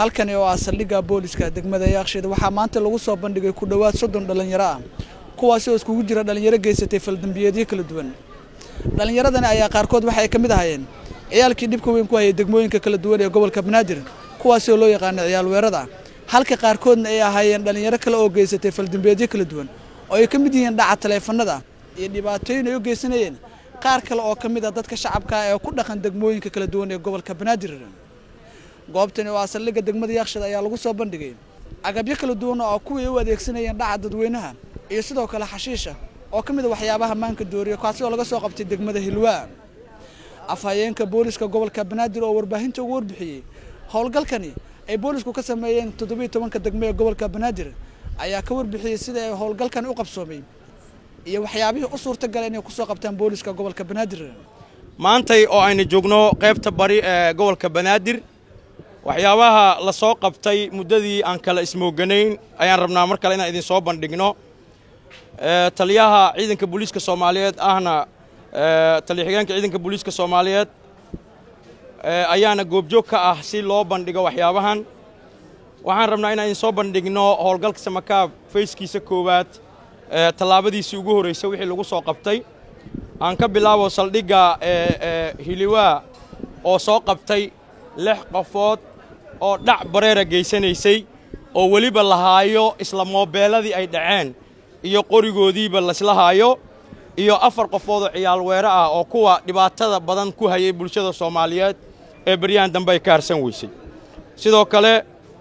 halkani oo ah saldhigga booliska degmada Yaaqshiid waxaa maanta lagu soo bandhigay ku dhawaad 30 dhalinyaro ah kuwaas oo iskugu jira dhalinyaro geysatay faldambiyeedyo kala duwan. Dhalinyaradani ayaa qaarkood waxay ka mid ahaayeen ciyaalkii dhibka weyn ku hayay degmooyinka kala duwan ee gobolka Banaadir kuwaas oo loo yaqaan ciyaal weerada, halka qaarkoodna ay ahaayeen dhalinyaro kale oo geysatay faldambiyeedyo kala duwan oo ay ka mid yihiin dhaca taleefanada iyo dhibaatooyin ay u geysanayeen qaar kale oo ka mid ah dadka shacabka ah ee ku dhaqan degmooyinka kala duwan ee gobolka Banaadir. goobtani waa saldhigga degmada Yaaqshiid ayaa lagu soo bandhigay agabyo kala duwan oo kuwii u adeegsanayeen dhaca dadweynaha iyo sidoo kale xashiisha oo ka mid ah waxyaabaha maanka dooriyo kaasi oo laga soo qabtay degmada Hilwaa. afhayeenka booliska gobolka Banaadir oo warbaahinta ugu warbixiyay howlgalkani ay boolisku ka sameeyeen 17 degmo ee gobolka Banaadir ayaa ka warbixiyay sida ay howlgalkan u qabsoomay iyo waxyaabihii u suurtagal inay ku soo qabtaan booliska gobolka Banaadir. maantay oo ayna joogno qaybta bari ee gobolka Banaadir waxyaabaha la soo qabtay muddadii aan kala ismooganayn ayaan rabnaa mar kale inaan idin soo bandhigno. taliyaha ciidanka booliska Soomaaliyeed ahna taliyaha ciidanka booliska Soomaaliyeed ayaana goobjoog ka ah si loo bandhigo waxyaabahan. waxaan rabnaa inaan idin soo bandhigno howlgalka Samakaab fayskiisa koowaad tallaabadiisii ugu horeysay wixii lagu soo qabtay. aan ka bilaabo saldhigga Hilwaa oo soo qabtay 6 qofood oo dhac bareera geysanaysay oo waliba la haayo isla moobeeladii ay dhaceen iyo qorigoodiiba la isla haayo iyo 4 qofood oo ciyaal weera ah oo kuwa dhibaatada badan ku hayay bulshada Soomaaliyeed ee bariyaan dambe ay ka harsan weysay. sidoo kale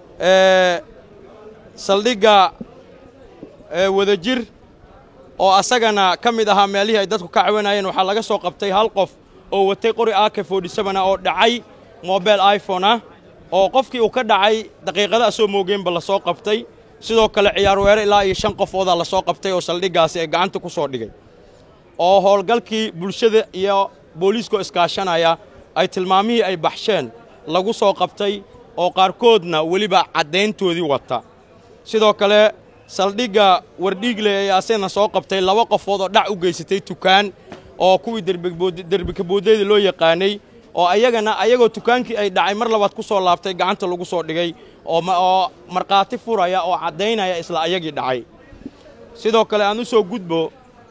saldhigga Wadajir oo asagana ka mid ahaa meelihii ay dadku ka caawinayeen waxaa laga soo qabtay 1 qof oo watay qori AK47 oo dhacay mobile iPhone ah oo qofkii uu ka dhacay daqiiqada soo moogeenba la soo qabtay. sidoo kale ciyaar weere ilaa iyo 5 qofood la soo qabtay oo saldhiggaasi ay gacanta ku soo dhigay oo howlgalkii bulshada iyo booliska iskaashanaya ay tilmaamihii ay baxsheen lagu soo qabtay oo qaarkoodna waliba cadeyntoodii wata. sidoo kale saldhigga Wardhiigle ay asana soo qabtay 2 qofood oo dhac u geysatay tukaan oo kuwii derbi ka boodeeda loo yaqaanay oo ayagoo tukaankii ay dhacay mar labaad ku soo laabtay gacanta lagu soo dhigay oo marqaati furaya oo cadeynaya isla ayagii dhacay. sidoo kale aan u soo gudbo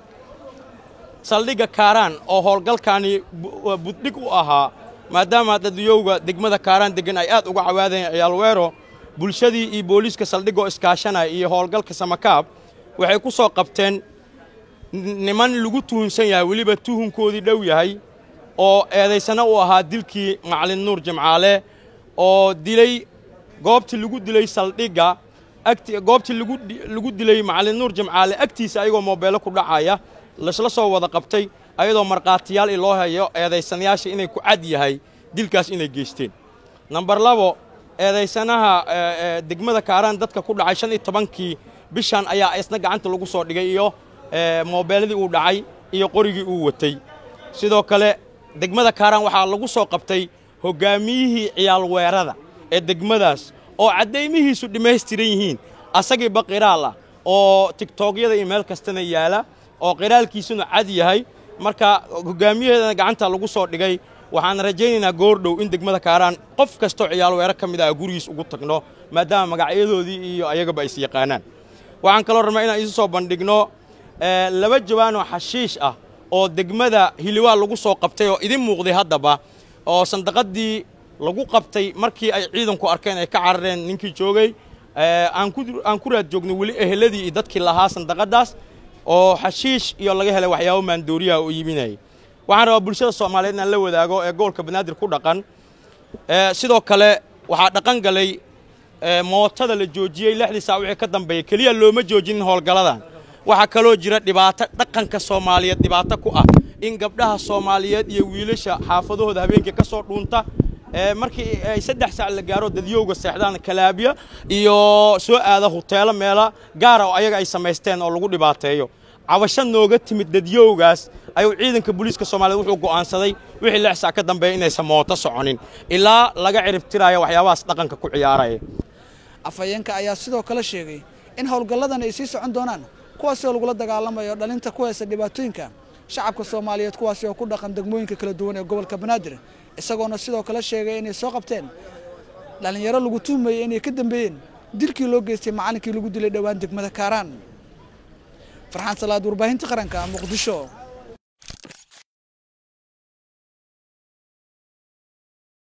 saldhigga Kaaraan oo howlgalkani buddhig u ahaa maadaama dadweynaha degmada Kaaraan degan ay aad uga cawaadeen ciyaal weero. bulshadii iyo booliska saldhigga iskaashanaya iyo howlgalka Samakaab waxay ku soo qabteen niman lagu tuhunsan yahay waliba tuhunkoodii dhow yahay oo eedaysana u ahaa dilkii Macallin Nuur Jimcaale oo dilay goobtii lagu dilay saldhigga goobtii lagu dilay Macallin Nuur Jimcaale agtiisa ayagoo moobeelo ku dhacaya la soo wada qabtay ayadoo marqaatiyaal loo hayo eedaysanayaasha inay ku cad yahay dilkaas inay geysteen. number 2 eedaysanaha degmada Kaaraan dadka ku dhacay 15kii bishan ayaa isna gacanta lagu soo dhigay iyo moobeeladii uu dhacay iyo qorigii uu watay. sidoo kale degmada Kaaraan waxaa lagu soo qabtay hogaamiyihii ciyaal weerada ee degmadaas oo cadeymihiisu dhameystiran yihiin asagii baqiraal ah oo TikTokyada iyo meel kastana yaala oo qiraalkiisuna cad yahay. marka hogaamiyaheedana gacanta lagu soo dhigay. waxaan rajaynaynaa goordhow in degmada Kaaraan qof kasto ciyaal weera ka mid ah gurigiis ugu tagno maadaama magacyadoodii iyo ayagaba ay yaqaanaan. waxaan kaloo rabnaa inaan isu soo bandhigno 2 jawaan oo xashiish ah oo degmada Hilwaa lagu soo qabtay oo idin muuqday haddaba oo sandaqadii lagu qabtay markii ay ciidanku arkeen ay ka carareen ninkii joogay aan ku raad joognay wali eheladii iyo dadkii lahaa sandaqadaas oo xashiish iyo laga helay waxyaabo maandooriyaha oo iibinayay. waxaan rabaa bulshada Soomaaliyeed inaan la wadaago ee gobolka Banaadir ku dhaqan. sidoo kale waxaa dhaqan galay mootada la joojiyay 6 saac wixii ka dambeeyay kaliya looma joojin howlgaladan. waxaa kaloo jira dhibaato dhaqanka Soomaaliyeed dhibaato ku ah in gabdhaha Soomaaliyeed iyo wiilasha xaafadahooda habeenkii ka soo dhuunta markii ay 3 saac la gaaro dadyowga seexdaan kalaabiya iyo soo aada hoteelo meela gaar ah oo ayaga ay sameysteen oo lagu dhibaateeyo. cabasho nooga timid dadyowgaas ayuu ciidanka booliska Soomaaliyeed wuxuu go'aansaday wixii 6 saac ka dambeeyay inay samooto soconin ilaa laga ciribtirayo waxyaabahaas dhaqanka ku ciyaaraya. afhayeenka ayaa sidoo kale sheegay in howlgalladan ay sii socon doonaan kuwaas oo lagu dagaalamayo dhalinta ku haysta dhibaatooyinka shacabka Soomaaliyeed kuwaas oo ku dhaqan degmooyinka kala duwan ee gobolka Banaadir isagoona sidoo kale sheegay inay soo qabteen dhalinyaro lagu tuhmayay inay ka dambeeyeen dilkii loo geystay macallinkii lagu dilay dhawaan degmada Kaaraan. Farxaan Salaad, warbaahinta qaranka, Muqdisho.